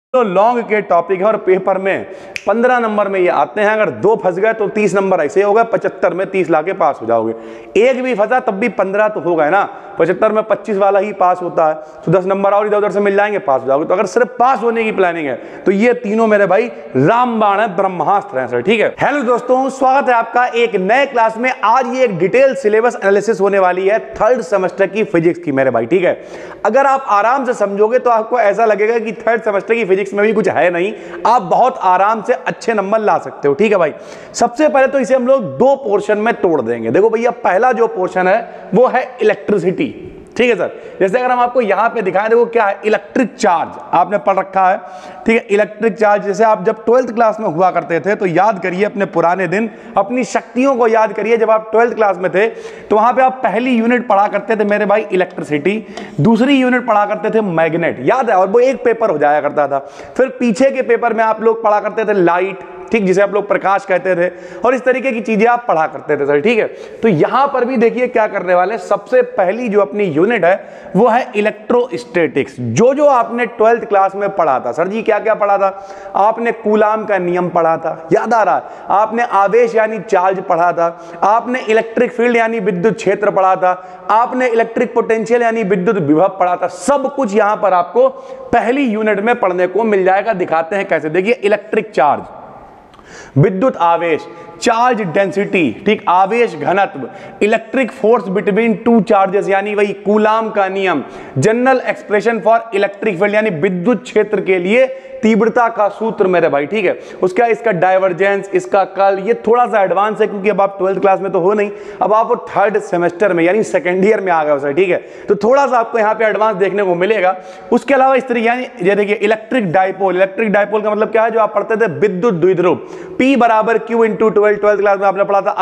तो लॉन्ग के टॉपिक है और पेपर में 15 नंबर में ये आते हैं। अगर 2 फंस गए तो 30 नंबर ऐसे हो गए, 75 में 30 लाके पास हो जाओगे। एक भी फंसा तब भी 15 तो हो गए ना, 75 में 25 वाला ही पास होता है, तो 10 नंबर और इधर उधर से मिल जाएंगे, पास हो जाओगे। तो अगर सिर्फ पास होने की प्लानिंग है तो ये तीनों मेरे भाई रामबाण है, ब्रह्मास्त्र है सर, ठीक है। हेलो दोस्तों, स्वागत है आपका एक नए क्लास में। आज ये एक डिटेल सिलेबस एनालिसिस होने वाली है 3rd सेमेस्टर की फिजिक्स की मेरे भाई, ठीक है। अगर आप आराम से समझोगे तो आपको ऐसा लगेगा कि 3rd सेमेस्टर की फिजिक्स में भी कुछ है नहीं, आप बहुत आराम से अच्छे नंबर ला सकते हो, ठीक है भाई। सबसे पहले तो इसे हम लोग 2 पोर्शन में तोड़ देंगे। देखो भैया, पहला जो पोर्शन है वो है इलेक्ट्रिसिटी, ठीक है सर। जैसे अगर हम आपको यहां पे दिखाएं, देखो क्या है, इलेक्ट्रिक चार्ज आपने पढ़ रखा है, ठीक है। इलेक्ट्रिक चार्ज जैसे आप जब 12th क्लास में हुआ करते थे तो याद करिए अपने पुराने दिन, अपनी शक्तियों को याद करिए। जब आप 12th क्लास में थे तो वहां पे आप पहली यूनिट पढ़ा करते थे मेरे भाई इलेक्ट्रिसिटी, दूसरी यूनिट पढ़ा करते थे मैग्नेट, याद है, और वो एक पेपर हो जाया करता था। फिर पीछे के पेपर में आप लोग पढ़ा करते थे लाइट, ठीक, जिसे आप लोग प्रकाश कहते थे, और इस तरीके की चीजें आप पढ़ा करते थे सर, ठीक है। तो यहां पर भी देखिए क्या करने वाले, सबसे पहली जो अपनी यूनिट है वो है इलेक्ट्रोस्टैटिक्स। जो आपने 12th क्लास में पढ़ा था सर जी, क्या क्या पढ़ा था आपने? कूलाम का नियम पढ़ा था, याद आ रहा है? आपने आवेश यानी चार्ज पढ़ा था, आपने इलेक्ट्रिक फील्ड यानी विद्युत क्षेत्र पढ़ा था, आपने इलेक्ट्रिक पोटेंशियल यानी विद्युत विभव पढ़ा था। सब कुछ यहां पर आपको पहली यूनिट में पढ़ने को मिल जाएगा। दिखाते हैं कैसे, देखिए इलेक्ट्रिक चार्ज, विद्युत आवेश, चार्ज डेंसिटी, ठीक, आवेश घनत्व, इलेक्ट्रिक फोर्स बिटवीन 2 चार्जेस यानी वही कूलाम का नियम, general expression for electric field यानी विद्युत क्षेत्र के लिए तीव्रता का सूत्र मेरे भाई, ठीक है। उसका इसका डाइवर्जेंस, इसका कर्ल, ये थोड़ा सा एडवांस है क्योंकि अब आप 12th क्लास में तो हो नहीं, अब आप 3rd सेमेस्टर में यानी 2nd ईयर में आ गए हो सर, ठीक है। तो थोड़ा सा आपको यहाँ पे एडवांस देखने को मिलेगा। उसके अलावा इस तरीके यानी ये देखिए इलेक्ट्रिक डाइपोल, इलेक्ट्रिक डाइपोल का मतलब क्या है, जो आप पढ़ते थे विद्युत द्विध्रुव, P बराबर Q इंटू 12th क्लास में आपने पढ़ा था।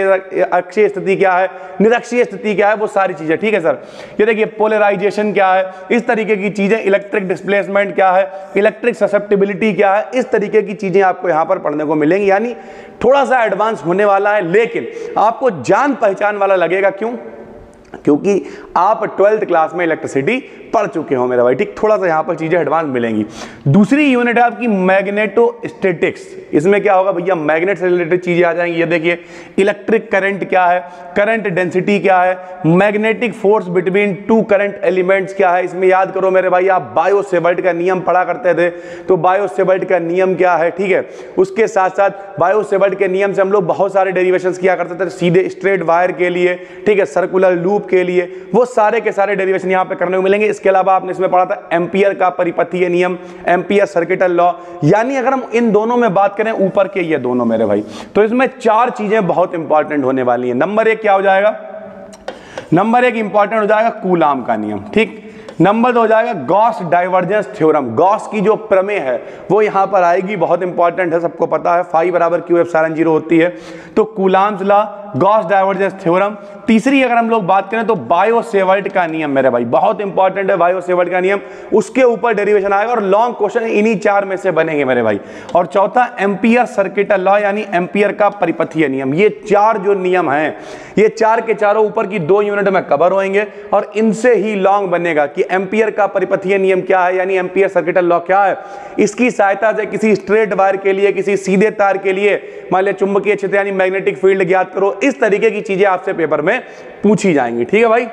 अक्षीय स्थिति क्या है, निरक्षीय स्थिति क्या है, वो सारी चीजें, ठीक है सर। ये देखिए पोलराइजेशन क्या है, इस तरीके की चीजें, इलेक्ट्रिक डिस्प्लेसमेंट क्या है, इलेक्ट्रिक ससेप्टिबिलिटी क्या है, इस तरीके की चीजें आपको यहां पर पढ़ने को मिलेंगी। यानी थोड़ा सा एडवांस होने वाला है, लेकिन आपको जान पहचान वाला लगेगा। क्यों? क्योंकि आप 12th क्लास में इलेक्ट्रिसिटी पढ़ चुके हो मेरे भाई, ठीक। थोड़ा सा यहां पर चीजें एडवांस मिलेंगी। दूसरी यूनिट है आपकी मैग्नेटोस्टैटिक्स। इसमें क्या होगा भैया, मैग्नेट से रिलेटेड चीजें आ जाएंगी। ये देखिए इलेक्ट्रिक करंट क्या है, करंट डेंसिटी क्या है, magnetic force between 2 current elements क्या है। इसमें याद करो मेरे भाई, आप बायो-सेवर्ट का नियम पढ़ा करते थे, तो बायो-सेवर्ट का नियम क्या है, ठीक है। उसके साथ साथ बायो-सेवर्ट के नियम से हम लोग बहुत सारे डेरिवेशंस किया करते थे, सीधे स्ट्रेट वायर के लिए, ठीक है, सर्कुलर लूप के लिए, वो सारे के सारे डेरिवेशन यहां पे करने को मिलेंगे। इसके अलावा आपने इसमें पढ़ा था एम्पियर का परिपथीय नियम, एम्पियर सर्किटल लॉ। यानी अगर हम इन दोनों में बात करें, ऊपर के ये दोनों मेरे भाई, तो इसमें 4 चीजें बहुत इंपॉर्टेंट होने वाली हैं। नंबर 1 क्या हो जाएगा, नंबर 1 इंपॉर्टेंट हो जाएगा कूलाम का नियम, ठीक। नंबर 2 हो जाएगा गॉस डाइवर्जेंस थ्योरम, गॉस की जो प्रमेय है वो यहां पर आएगी, बहुत इंपॉर्टेंट है, सबको पता है, फाई बराबर क्यू एप्सिलॉन 0 होती है। तो Coulomb's law, Gauss divergence theorem. तीसरी अगर हम लोग बात करें तो बायो-सेवर्ट का नियम मेरे भाई, बहुत इंपॉर्टेंट है बायो-सेवर्ट का नियम, उसके ऊपर डेरिवेशन आएगा और लॉन्ग क्वेश्चन इन्हीं 4 में से बनेंगे मेरे भाई। और चौथा एम्पियर सर्किटल लॉ यानी एम्पियर का परिपथीय नियम। ये 4 जो नियम हैं, ये 4 के चारों ऊपर की 2 यूनिट में कवर होंगे और इनसे ही लॉन्ग बनेगा कि एम्पियर का परिपथीय नियम क्या है, यानी एम्पियर सर्किटल लॉ क्या है। इसकी सहायता से किसी स्ट्रेट वायर के लिए, किसी सीधे तार के लिए, मान लिया चुंबकीय क्षेत्र यानी मैग्नेटिक फील्ड ज्ञात करो, इस तरीके की चीजें आपसे पेपर में पूछी जाएंगी, ठीक है भाई।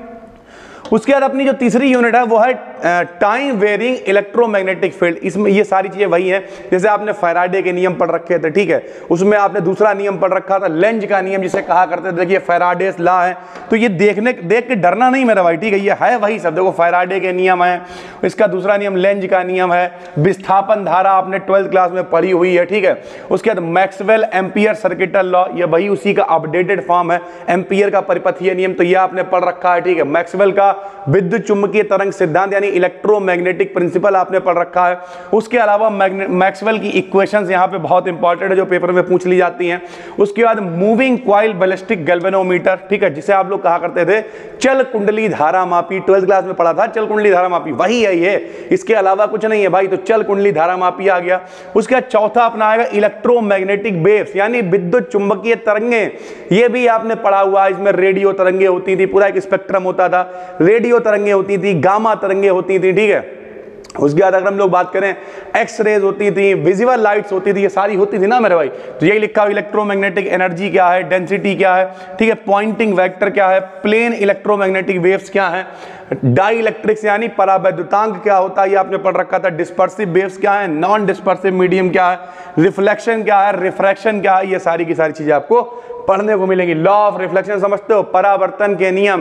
उसके बाद अपनी जो तीसरी यूनिट है वो है टाइम वेरिंग इलेक्ट्रोमैग्नेटिक फील्ड। इसमें ये सारी चीजें वही हैं जैसे आपने फैराडे के नियम पढ़ रखे थे, ठीक है। उसमें आपने दूसरा नियम पढ़ रखा था लेंज का नियम, जिसे कहा करते थे, देखिए फैराडेस लॉ है। तो ये देख के डरना नहीं मेरा भाई, ठीक है, ये है वही सब। देखो फैराडे के नियम है, इसका दूसरा नियम लेंज का नियम है, विस्थापन धारा आपने 12th क्लास में पढ़ी हुई है, ठीक है। उसके बाद मैक्सवेल एम्पियर सर्किटल लॉ, ये वही उसी का अपडेटेड फॉर्म है। एम्पियर का परिपथीय नियम तो ये आपने पढ़ रखा है, ठीक है। मैक्सवेल का विद्युत चुंबकीय तरंग सिद्धांत यानी इलेक्ट्रोमैग्नेटिक प्रिंसिपल आपने पढ़ रखा है। उसके अलावा मैक्सवेल की इक्वेशंस यहाँ पे बहुत इंपॉर्टेंट है, जो पेपर में पूछ ली जाती हैं। उसके बाद मूविंग कॉइल बैलिस्टिक गैल्वेनोमीटर, ठीक है, जिसे आप लोग कहा करते थे चल कुंडली धारा मापी, 12th क्लास में पढ़ा था चल कुंडली धारा मापी, वही है ये, इसके अलावा कुछ नहीं है भाई। तो चल कुंडली धारा मापी आ गया। उसके बाद चौथा अपना आएगा इलेक्ट्रोमैग्नेटिक वेव्स यानी विद्युत चुंबकीय तरंगे, ये भी आपने पढ़ा हुआ है। इसमें रेडियो तरंगे होती थी, पूरा एक स्पेक्ट्रम होता था, रेडियो तरंगे होती थी, गामा तरंगे होती थी, ठीक है। उसके बाद अगर हम लोग बात करें, एक्स रेज होती थी, विजिबल लाइट्स होती थी, ये सारी होती थी ना मेरे भाई। तो यही लिखा हुआ इलेक्ट्रोमैग्नेटिक एनर्जी क्या है, डेंसिटी क्या है, ठीक है, पॉइंटिंग वेक्टर क्या है, प्लेन इलेक्ट्रोमैग्नेटिक वेव्स क्या है, डाई इलेक्ट्रिक्स यानी परावैद्युतांक क्या होता है, ये आपने पढ़ रखा था, डिस्पर्सिव वेव्स क्या है, नॉन डिस्पर्सिव मीडियम क्या है, रिफ्लेक्शन क्या है, रिफ्रैक्शन क्या है, ये सारी की सारी चीजें आपको पढ़ने को मिलेंगी। लॉ ऑफ रिफ्लेक्शन समझते हो, परावर्तन के नियम,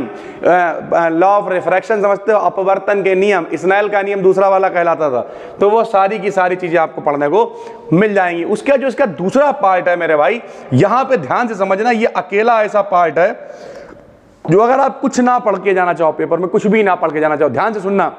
लॉ ऑफ रिफ्रैक्शन समझते हो, अपवर्तन के नियम, स्नेल का नियम दूसरा वाला कहलाता था। तो वो सारी की सारी चीजें आपको पढ़ने को मिल जाएंगी। उसका जो इसका दूसरा पार्ट है मेरे भाई, यहां पे ध्यान से समझना, ये अकेला ऐसा पार्ट है जो अगर आप कुछ ना पढ़ के जाना चाहो पेपर में, कुछ भी ना पढ़ के जाना चाहो, ध्यान से सुनना,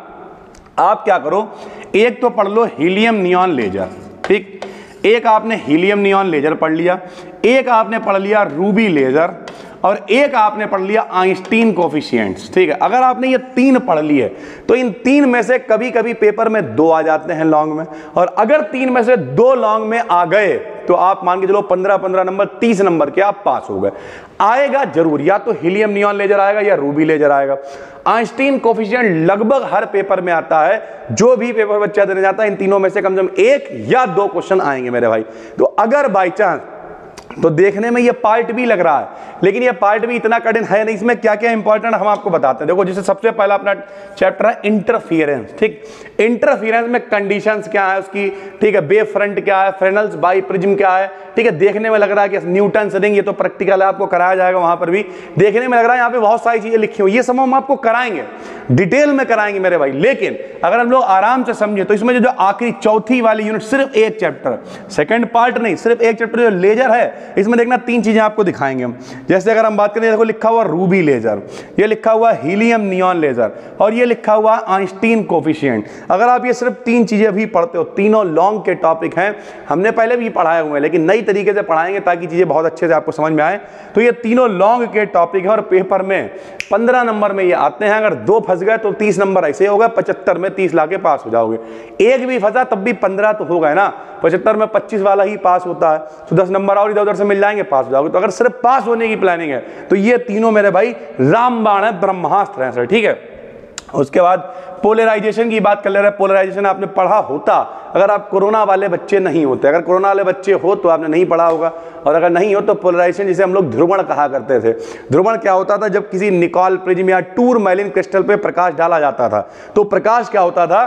आप क्या करो, एक तो पढ़ लो हीलियम नियॉन लेजर, ठीक, एक आपने हीलियम नियॉन लेजर पढ़ लिया, एक आपने पढ़ लिया रूबी लेजर, और एक आपने पढ़ लिया आइंस्टीन कोफिशिएंट्स, ठीक है। अगर आपने ये तीन पढ़ लिए तो इन तीन में से कभी कभी पेपर में 2 आ जाते हैं लॉन्ग में, और अगर 3 में से 2 लॉन्ग में आ गए तो आप मान के चलो 15-15 नंबर, 30 नंबर के आप पास हो गए। आएगा जरूर, या तो हीलियम नियॉन लेजर आएगा या रूबी लेजर आएगा। आइंस्टीन कोफिशिएंट लगभग हर पेपर में आता है, जो भी पेपर बच्चा देने जाता है इन तीनों में से कम से कम 1 या 2 क्वेश्चन आएंगे मेरे भाई। तो अगर बाई चांस, तो देखने में ये पार्ट भी लग रहा है, लेकिन ये पार्ट भी इतना कठिन है नहीं। इसमें क्या क्या इंपॉर्टेंट हम आपको बताते हैं। देखो, जैसे सबसे पहला अपना चैप्टर है इंटरफियरेंस, ठीक। इंटरफियरेंस में कंडीशंस क्या है उसकी, ठीक है, वेव फ्रंट क्या है, फ्रेनेल्स बाई प्रिज्म क्या है, ठीक है। देखने में लग रहा है कि न्यूटन्स रिंग, ये तो प्रैक्टिकल है, आपको कराया जाएगा वहां पर भी। देखने में लग रहा है यहाँ पे बहुत सारी चीजें लिखी हुई, ये सब हम आपको कराएंगे, डिटेल में कराएंगे मेरे भाई। लेकिन अगर हम लोग आराम से समझे तो इसमें जो आखिरी चौथी वाली यूनिट, सिर्फ एक चैप्टर, सेकंड पार्ट नहीं, सिर्फ एक चैप्टर जो लेजर है, इसमें देखना 3 चीजें आपको दिखाएंगे हम। जैसे अगर हम बात करें, देखो लिखा हुआ रूबी लेजर, ये लिखा हुआ हीलियम नियॉन लेजर, और ये लिखा हुआ आइंस्टीन कोफिशिएंट। अगर आप ये सिर्फ 3 चीजें भी पढ़ते हो, तीनों लॉन्ग के टॉपिक हैं, हमने पहले भी पढ़ाए हुए हैं, लेकिन नई तरीके से पढ़ाएंगे ताकि चीजें बहुत अच्छे से आपको समझ में आए। तो ये तीनों लॉन्ग के टॉपिक हैं और पेपर में 15 नंबर में ये आते हैं। अगर 2 फंस गए तो 30 नंबर ऐसे हो गए, 75 में 30 लाके पास हो जाओगे। एक भी फंसा तब भी 15 तो हो गए ना, 75 में 25 वाला ही पास होता है, तो 10 नंबर और इधर उधर से मिल जाएंगे, पास हो जाओगे। तो अगर सिर्फ पास होने की प्लानिंग है तो ये तीनों मेरे भाई रामबाण है, ब्रह्मास्त्र है सर, ठीक है। उसके बाद पोलराइजेशन की बात कर ले रहे हैं। पोलराइजेशन आपने पढ़ा होता अगर आप कोरोना वाले बच्चे नहीं होते। अगर कोरोना वाले बच्चे हो तो आपने नहीं पढ़ा होगा, और अगर नहीं हो तो पोलराइजेशन जिसे हम लोग ध्रुवण कहा करते थे। ध्रुवण क्या होता था, जब किसी निकॉल प्रिज्म या टूरमैलिन क्रिस्टल पे प्रकाश डाला जाता था तो प्रकाश क्या होता था,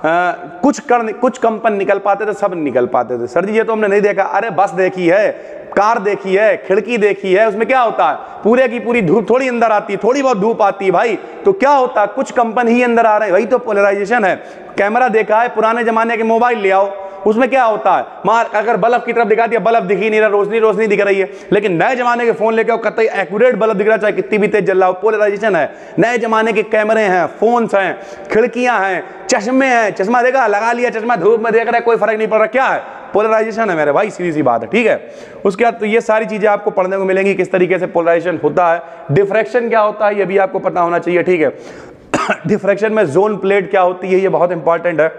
कुछ कण, कुछ कंपन निकल पाते थे, सब निकल पाते थे। सर जी ये तो हमने नहीं देखा। अरे बस देखी है, कार देखी है, खिड़की देखी है, उसमें क्या होता है, पूरे की पूरी धूप थोड़ी अंदर आती है, थोड़ी बहुत धूप आती है भाई, तो क्या होता है, कुछ कंपन ही अंदर आ रहे हैं, वही तो पोलराइजेशन है। कैमरा देखा है, पुराने जमाने के मोबाइल ले आओ, उसमें क्या होता है, मार अगर बल्ब की तरफ दिखा दिया, बल्ब दिख ही नहीं रहा, रोशनी रोशनी दिख रही है। लेकिन नए जमाने के फोन लेके आओ, कतई एक्यूरेट बल्ब दिख रहा, चाहे कितनी भी तेज जल रहा हो, पोलराइजेशन है। नए जमाने के कैमरे हैं, फोन्स हैं, खिड़कियां हैं, चश्मे हैं, चश्मा देखा, लगा लिया चश्मा, धूप में देख रहा है, कोई फर्क नहीं पड़ रहा, क्या है, पोलराइजेशन है मेरे भाई, सीधी सी बात है, ठीक है। उसके बाद तो ये सारी चीजें आपको पढ़ने को मिलेंगी, किस तरीके से पोलराइजेशन होता है। डिफ्रैक्शन क्या होता है ये भी आपको पता होना चाहिए, ठीक है। डिफ्रैक्शन में जोन प्लेट क्या होती है, ये बहुत इंपॉर्टेंट है।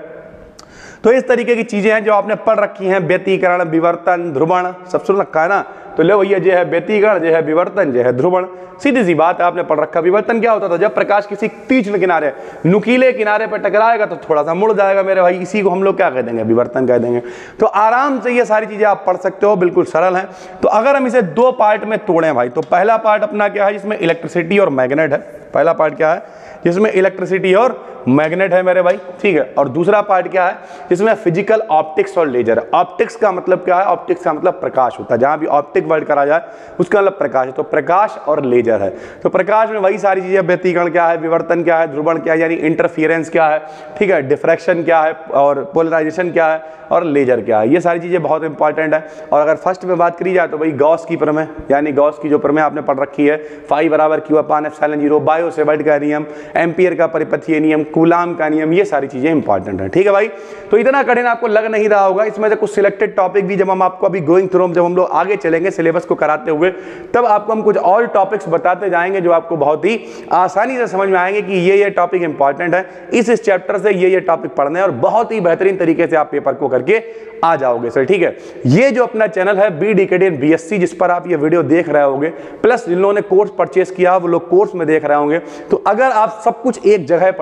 तो इस तरीके की चीजें हैं जो आपने पढ़ रखी हैं, व्यतिकरण, विवर्तन, ध्रुवण, सब सुन रखा है ना। तो लो भैया, जो है व्यतिकरण, जो है विवर्तन, जो है ध्रुवण, सीधी सी बात है, आपने पढ़ रखा। विवर्तन क्या होता था, जब प्रकाश किसी तीक्ष्ण किनारे, नुकीले किनारे पर टकराएगा तो थोड़ा सा मुड़ जाएगा मेरे भाई, इसी को हम लोग क्या कह देंगे, विवर्तन कह देंगे। तो आराम से ये सारी चीजें आप पढ़ सकते हो, बिल्कुल सरल है। तो अगर हम इसे 2 पार्ट में तोड़ें भाई, तो पहला पार्ट अपना क्या है, जिसमें इलेक्ट्रिसिटी और मैग्नेट है। पहला पार्ट क्या है, जिसमें इलेक्ट्रिसिटी और मैग्नेट है मेरे भाई, ठीक है। और दूसरा पार्ट क्या है, जिसमें फिजिकल ऑप्टिक्स और लेजर है। ऑप्टिक्स का मतलब क्या है, ऑप्टिक्स का मतलब प्रकाश होता है, जहां भी ऑप्टिक वर्ड करा जाए उसका मतलब प्रकाश है। तो प्रकाश और लेजर है। तो प्रकाश में वही सारी चीजें, व्यतिकरण क्या है, विवर्तन क्या है, ध्रुवण क्या है, यानी इंटरफियरेंस क्या है, ठीक है, डिफ्रैक्शन क्या है, और पोलराइजेशन क्या है, और लेजर क्या है। ये सारी चीजें बहुत इंपॉर्टेंट है। और अगर फर्स्ट में बात करी जाए तो भाई गॉस की प्रमेय, यानी गॉस की जो प्रमेय आपने पढ़ रखी है, फाई बराबर Q upon epsilon 0, Biot Savart का नियम, एम्पियर का परिपथीय नियम, कूलाम का नियम, ये सारी चीजें इंपॉर्टेंट है, ठीक है भाई। तो इतना कठिन आपको लग नहीं रहा होगा। इसमें से कुछ सिलेक्टेड टॉपिक भी जब हम आपको अभी गोइंग थ्रू, जब हम लोग आगे चलेंगे सिलेबस को कराते हुए, तब आपको हम कुछ और टॉपिक्स बताते जाएंगे जो आपको बहुत ही आसानी से समझ में आएंगे कि ये टॉपिक इंपॉर्टेंट है, इस चैप्टर से ये टॉपिक पढ़ने हैं, और बहुत ही बेहतरीन तरीके से आप पेपर को करके आ जाओगे सर, ठीक है। ये जो अपना चैनल है BDKD BSc, जिस पर आप ये वीडियो देख रहे होंगे, प्लस जिन लोगों ने कोर्स परचेस किया वो लोग कोर्स में देख रहे होंगे। तो अगर आप सब कुछ एक जगह पर चाहते हैं,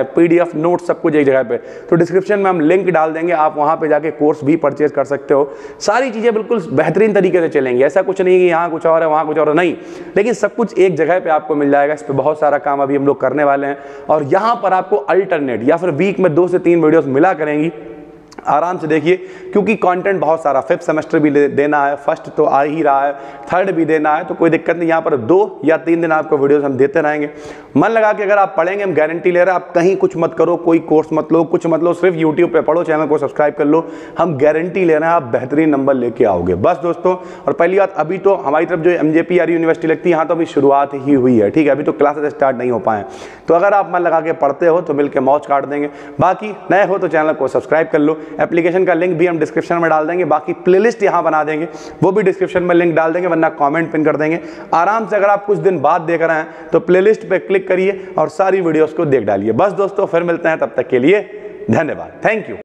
PDF नोट सब कुछ एक जगह पे। तो डिस्क्रिप्शन में हम लिंक डाल देंगे, आप वहाँ पे जाके कोर्स भी परचेज कर सकते हो। सारी चीज़ें बिल्कुल बेहतरीन तरीके से चलेंगी, ऐसा कुछ नहीं कि यहाँ कुछ और है वहाँ कुछ और नहीं, लेकिन सब कुछ एक जगह पे आपको मिल जाएगा। इस पर बहुत सारा काम अभी हम लोग करने वाले हैं और यहाँ पर आपको अल्टरनेट या फिर वीक में 2 से 3 वीडियोस मिला करेंगी। आराम से देखिए, क्योंकि कंटेंट बहुत सारा, 5th सेमेस्टर भी देना है, फर्स्ट तो आ ही रहा है, 3rd भी देना है, तो कोई दिक्कत नहीं। यहाँ पर 2 या 3 दिन आपको वीडियोस हम देते रहेंगे। मन लगा कि अगर आप पढ़ेंगे, हम गारंटी ले रहे हैं, आप कहीं कुछ मत करो, कोई कोर्स मत लो, कुछ मत लो, सिर्फ यूट्यूब पे पढ़ो, चैनल को सब्सक्राइब कर लो, हम गारंटी ले रहे हैं आप बेहतरीन नंबर लेके आओगे। बस दोस्तों, और पहली बात, अभी तो हमारी तरफ जो MJPR यूनिवर्सिटी लगती है, यहाँ तो अभी शुरुआत ही हुई है, ठीक है, अभी तो क्लासेस स्टार्ट नहीं हो पाए। तो अगर आप मन लगा के पढ़ते हो तो मिलकर मौज काट देंगे। बाकी नए हो तो चैनल को सब्सक्राइब कर लो। एप्लीकेशन का लिंक भी हम डिस्क्रिप्शन में डाल देंगे, बाकी प्लेलिस्ट यहां बना देंगे, वो भी डिस्क्रिप्शन में लिंक डाल देंगे, वरना कमेंट पिन कर देंगे। आराम से अगर आप कुछ दिन बाद देख रहे हैं तो प्लेलिस्ट पे क्लिक करिए और सारी वीडियोस को देख डालिए। बस दोस्तों, फिर मिलते हैं, तब तक के लिए धन्यवाद, थैंक यू।